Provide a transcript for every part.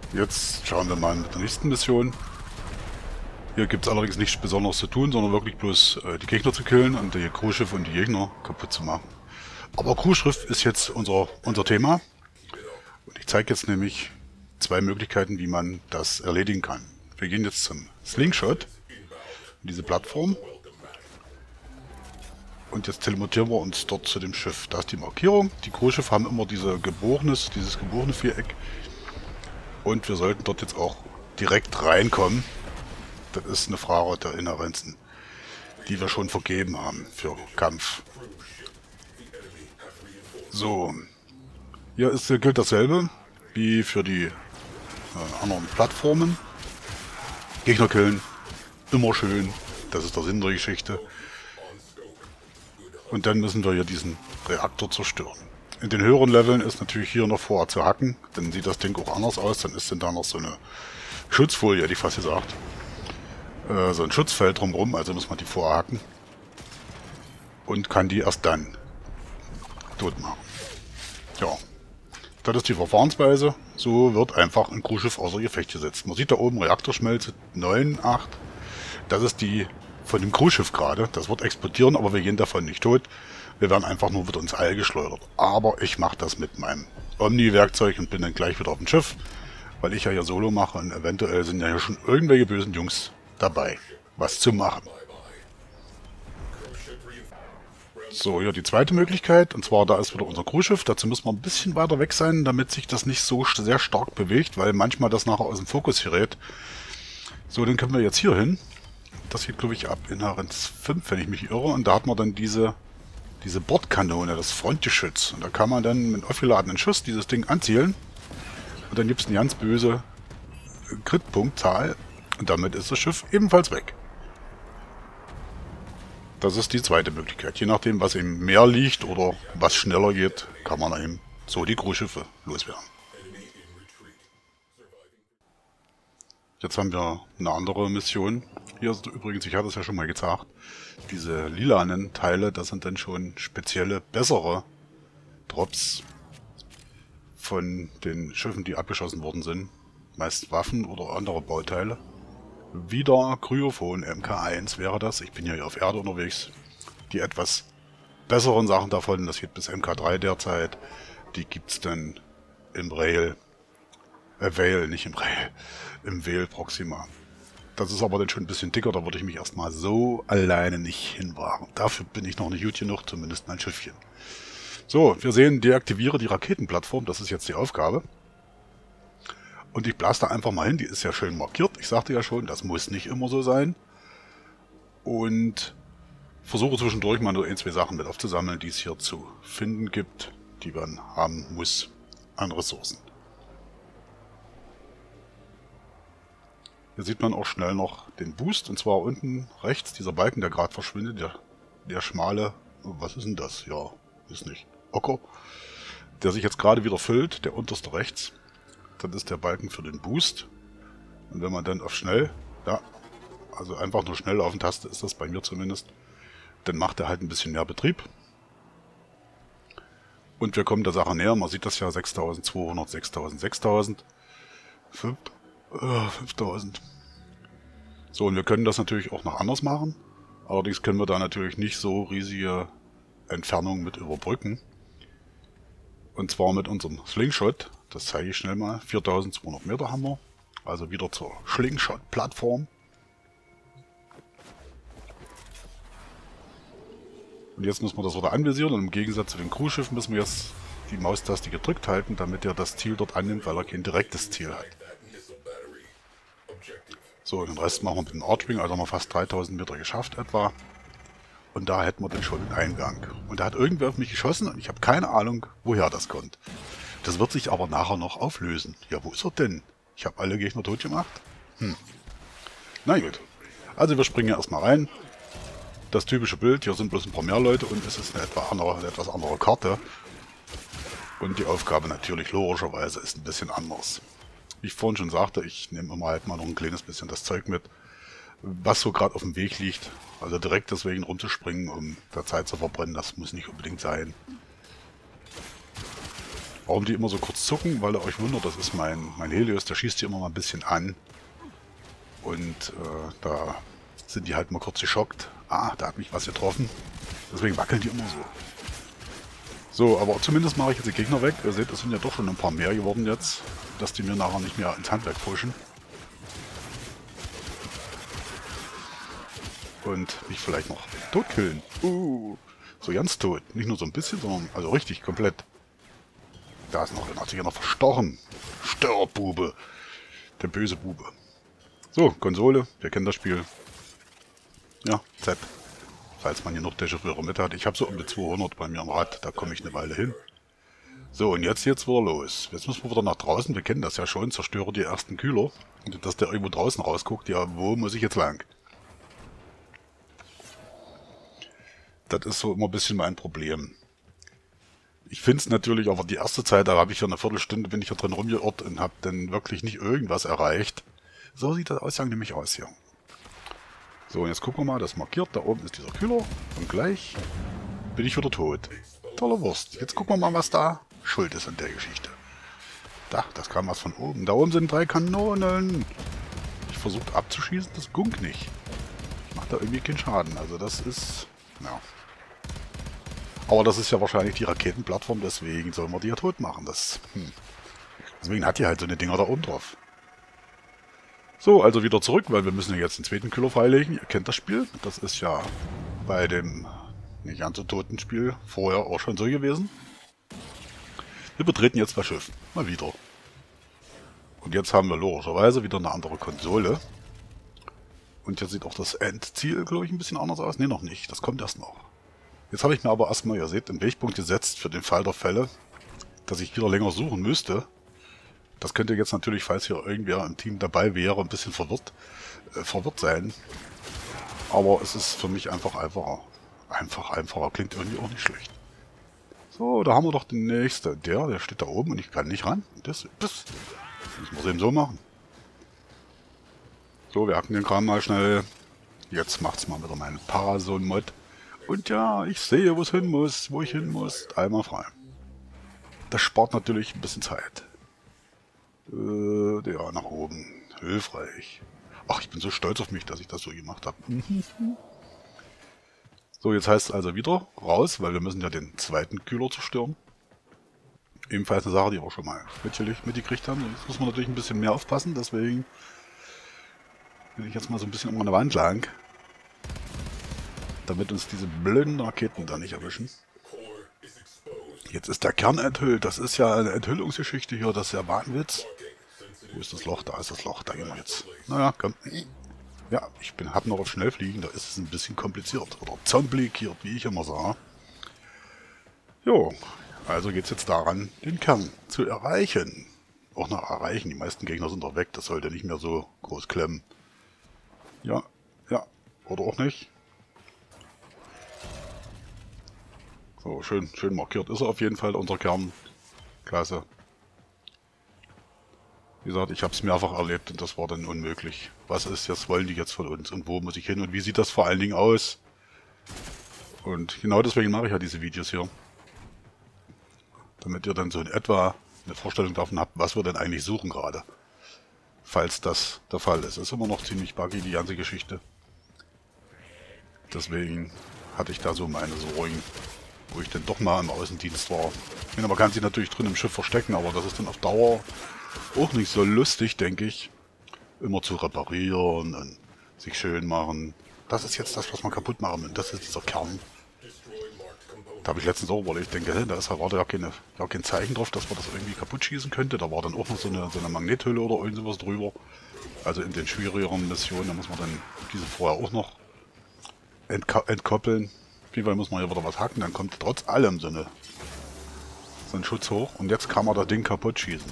Jetzt schauen wir mal mit der nächsten Mission. Hier gibt es allerdings nichts Besonderes zu tun, sondern wirklich bloß die Gegner zu killen und die Crewschiffe und die Gegner kaputt zu machen. Aber Crewschiff ist jetzt unser Thema. Und ich zeige jetzt nämlich zwei Möglichkeiten, wie man das erledigen kann. Wir gehen jetzt zum Slingshot, diese Plattform. Und jetzt teleportieren wir uns dort zu dem Schiff. Da ist die Markierung. Die Crewschiffe haben immer dieses geborene Viereck. Und wir sollten dort jetzt auch direkt reinkommen. Das ist eine Frage der Inherenzen, die wir schon vergeben haben für Kampf. So, hier gilt dasselbe wie für die anderen Plattformen. Gegner killen, immer schön, das ist der Sinn der Geschichte. Und dann müssen wir hier diesen Reaktor zerstören. In den höheren Leveln ist natürlich hier noch vorher zu hacken, dann sieht das Ding auch anders aus, dann ist denn da noch so eine Schutzfolie, hätte ich fast gesagt. So ein Schutzfeld drumherum, also muss man die vorher hacken. Und kann die erst dann tot machen. Ja, das ist die Verfahrensweise. So wird einfach ein Crewschiff außer Gefecht gesetzt. Man sieht da oben Reaktorschmelze 9, 8. Das ist die von dem Crewschiff gerade. Das wird explodieren, aber wir gehen davon nicht tot. Wir werden einfach nur wieder ins All geschleudert. Aber ich mache das mit meinem Omni-Werkzeug und bin dann gleich wieder auf dem Schiff, weil ich ja hier Solo mache und eventuell sind ja hier schon irgendwelche bösen Jungs dabei, was zu machen. So, hier die zweite Möglichkeit, und zwar da ist wieder unser Crewschiff. Dazu müssen wir ein bisschen weiter weg sein, damit sich das nicht so sehr stark bewegt, weil manchmal das nachher aus dem Fokus gerät. So, dann können wir jetzt hier hin. Das geht, glaube ich, ab Inherenz 5, wenn ich mich irre. Und da hat man dann diese Bordkanone, das Frontgeschütz. Und da kann man dann mit aufgeladenen Schuss dieses Ding anzielen. Und dann gibt es eine ganz böse Crit-Punktzahl. Und damit ist das Schiff ebenfalls weg. Das ist die zweite Möglichkeit. Je nachdem, was eben mehr liegt oder was schneller geht, kann man eben so die Crewschiffe loswerden. Jetzt haben wir eine andere Mission. Hier ist übrigens, ich hatte es ja schon mal gesagt, diese lilanen Teile, das sind dann schon spezielle, bessere Drops von den Schiffen, die abgeschossen worden sind. Meist Waffen oder andere Bauteile. Wieder Kryophon MK1 wäre das. Ich bin ja hier auf Erde unterwegs. Die etwas besseren Sachen davon, das geht bis MK3 derzeit, die gibt es dann im Rail. Vale, nicht im Rail. Im Vale Proxima. Das ist aber dann schon ein bisschen dicker, da würde ich mich erstmal so alleine nicht hinwagen. Dafür bin ich noch nicht gut genug, zumindest mein Schiffchen. So, wir sehen, deaktiviere die Raketenplattform, das ist jetzt die Aufgabe. Und ich blase da einfach mal hin, die ist ja schön markiert. Ich sagte ja schon, das muss nicht immer so sein. Und versuche zwischendurch mal nur ein, zwei Sachen mit aufzusammeln, die es hier zu finden gibt, die man haben muss an Ressourcen. Hier sieht man auch schnell noch den Boost, und zwar unten rechts, dieser Balken, der gerade verschwindet, der schmale, was ist denn das? Ja, ist nicht. Ocker, der sich jetzt gerade wieder füllt, der unterste rechts. Das ist der Balken für den Boost. Und wenn man dann auf schnell, ja, also einfach nur schnell auf den Taste ist das bei mir zumindest, dann macht er halt ein bisschen mehr Betrieb. Und wir kommen der Sache näher, man sieht das ja, 6200, 6000, 6000, 5000. So, und wir können das natürlich auch noch anders machen. Allerdings können wir da natürlich nicht so riesige Entfernungen mit überbrücken. Und zwar mit unserem Slingshot. Das zeige ich schnell mal. 4200 Meter haben wir. Also wieder zur Slingshot-Plattform. Und jetzt müssen wir das wieder anvisieren. Und im Gegensatz zu den Crewschiffen müssen wir jetzt die Maustaste gedrückt halten, damit er das Ziel dort annimmt, weil er kein direktes Ziel hat. So, den Rest machen wir mit dem Archwing, also haben wir fast 3000 Meter geschafft etwa. Und da hätten wir dann schon den Eingang. Und da hat irgendwer auf mich geschossen und ich habe keine Ahnung, woher das kommt. Das wird sich aber nachher noch auflösen. Ja, wo ist er denn? Ich habe alle Gegner tot gemacht. Na gut. Also wir springen erstmal rein. Das typische Bild, hier sind bloß ein paar mehr Leute und es ist eine etwas andere Karte. Und die Aufgabe natürlich logischerweise ist ein bisschen anders. Wie ich vorhin schon sagte, ich nehme immer halt mal noch ein kleines bisschen das Zeug mit, was so gerade auf dem Weg liegt. Also direkt deswegen rumzuspringen, um da Zeit zu verbrennen, das muss nicht unbedingt sein. Warum die immer so kurz zucken, weil ihr euch wundert, das ist mein Helios, der schießt die immer mal ein bisschen an. Und da sind die halt mal kurz geschockt. Ah, da hat mich was getroffen. Deswegen wackeln die immer so. So, aber zumindest mache ich jetzt die Gegner weg. Ihr seht, es sind ja doch schon ein paar mehr geworden jetzt, dass die mir nachher nicht mehr ins Handwerk pfuschen. Und mich vielleicht noch totkillen. So ganz tot. Nicht nur so ein bisschen, sondern also richtig komplett. Da ist noch, hat sich ja noch verstochen. Störbube. Der böse Bube. So, Konsole. Wir kennen das Spiel. Ja, Z. Falls man hier noch Dechiffrierer mit hat. Ich habe so um die 200 bei mir am Rad. Da komme ich eine Weile hin. So, und jetzt geht's wieder los. Jetzt müssen wir wieder nach draußen. Wir kennen das ja schon. Zerstöre die ersten Kühler. Und dass der irgendwo draußen rausguckt. Ja, wo muss ich jetzt lang? Das ist so immer ein bisschen mein Problem. Ich finde es natürlich, aber die erste Zeit, da habe ich ja eine Viertelstunde, bin ich ja drin rumgeirrt und habe dann wirklich nicht irgendwas erreicht. So sieht das Ausgang nämlich aus hier. So, und jetzt gucken wir mal, das markiert, da oben ist dieser Kühler und gleich bin ich wieder tot. Tolle Wurst. Jetzt gucken wir mal, was da schuld ist an der Geschichte. Da, das kam was von oben. Da oben sind 3 Kanonen. Ich versuche abzuschießen, das gunkt nicht. Ich mache da irgendwie keinen Schaden, also das ist... ja. Aber das ist ja wahrscheinlich die Raketenplattform, deswegen sollen wir die ja tot machen. Deswegen hat die halt so eine Dinger da oben drauf. So, also wieder zurück, weil wir müssen ja jetzt den zweiten Kühler freilegen. Ihr kennt das Spiel. Das ist ja bei dem nicht ganz so toten Spiel vorher auch schon so gewesen. Wir betreten jetzt das Schiff. Mal wieder. Und jetzt haben wir logischerweise wieder eine andere Konsole. Und jetzt sieht auch das Endziel, glaube ich, ein bisschen anders aus. Ne, noch nicht. Das kommt erst noch. Jetzt habe ich mir aber erstmal, ihr seht, einen Wegpunkt gesetzt für den Fall der Fälle, dass ich wieder länger suchen müsste. Das könnte jetzt natürlich, falls hier irgendwer im Team dabei wäre, ein bisschen verwirrt sein. Aber es ist für mich einfach einfacher. Einfacher. Klingt irgendwie auch nicht schlecht. So, da haben wir doch den nächsten. Der steht da oben und ich kann nicht ran. Das müssen wir es eben so machen. So, wir hacken den Kram mal schnell. Jetzt macht's mal wieder meinen Parason-Mod. Und ja, ich sehe, wo ich hin muss. Einmal frei. Das spart natürlich ein bisschen Zeit. Ja, nach oben. Hilfreich. Ach, ich bin so stolz auf mich, dass ich das so gemacht habe. So, jetzt heißt es also wieder raus, weil wir müssen ja den zweiten Kühler zerstören. Ebenfalls eine Sache, die wir auch schon mal mitgekriegt haben. Jetzt muss man natürlich ein bisschen mehr aufpassen, deswegen bin ich jetzt mal so ein bisschen um eine Wand lang. Damit uns diese blöden Raketen da nicht erwischen. Jetzt ist der Kern enthüllt. Das ist ja eine Enthüllungsgeschichte hier. Das ist ja Wahnwitz. Wo ist das Loch? Da ist das Loch. Da gehen wir jetzt. Naja, komm. Ja, ich hab noch auf Schnellfliegen. Da ist es ein bisschen kompliziert. Oder kompliziert, wie ich immer sage. Jo, also geht es jetzt daran, den Kern zu erreichen. Auch noch erreichen. Die meisten Gegner sind doch weg. Das sollte nicht mehr so groß klemmen. Ja, oder auch nicht. So, schön markiert ist er auf jeden Fall, unser Kern. Klasse. Wie gesagt, ich habe es mehrfach erlebt und das war dann unmöglich. Was ist jetzt, wollen die jetzt von uns und wo muss ich hin und wie sieht das vor allen Dingen aus? Und genau deswegen mache ich ja diese Videos hier. Damit ihr dann so in etwa eine Vorstellung davon habt, was wir denn eigentlich suchen gerade. Falls das der Fall ist. Ist immer noch ziemlich buggy, die ganze Geschichte. Deswegen hatte ich da so meine Sorgen, wo ich dann doch mal im Außendienst war. Man kann sich natürlich drin im Schiff verstecken, aber das ist dann auf Dauer auch nicht so lustig, denke ich. Immer zu reparieren und sich schön machen. Das ist jetzt das, was man kaputt machen will. Das ist dieser Kern. Da habe ich letztens auch überlegt, ich denke, da war ja kein Zeichen drauf, dass man das irgendwie kaputt schießen könnte. Da war dann auch noch so eine Magnethülle oder irgend sowas drüber. Also in den schwierigeren Missionen, da muss man dann diese vorher auch noch entkoppeln. Auf jeden Fall muss man hier wieder was hacken, dann kommt trotz allem so ein Schutz hoch. Und jetzt kann man das Ding kaputt schießen.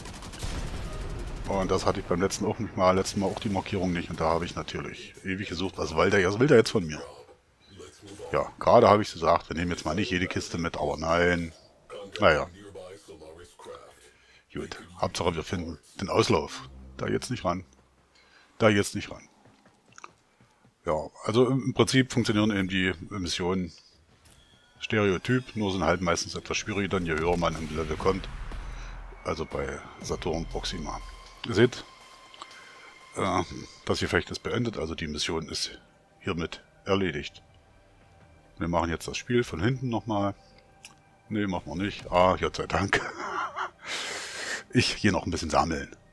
Und das hatte ich beim letzten Mal auch die Markierung nicht. Und da habe ich natürlich ewig gesucht, was will der jetzt von mir? Ja, gerade habe ich gesagt, wir nehmen jetzt mal nicht jede Kiste mit, aber nein. Naja. Gut, Hauptsache wir finden den Auslauf. Da jetzt nicht ran. Ja, also im Prinzip funktionieren eben die Missionen Stereotyp, nur sind halt meistens etwas schwieriger, dann je höher man im Level kommt. Also bei Saturn Proxima. Ihr seht, das Gefecht ist beendet, also die Mission ist hiermit erledigt. Wir machen jetzt das Spiel von hinten nochmal. Ne, machen wir nicht. Ah, Gott sei Dank. Ich gehe noch ein bisschen sammeln.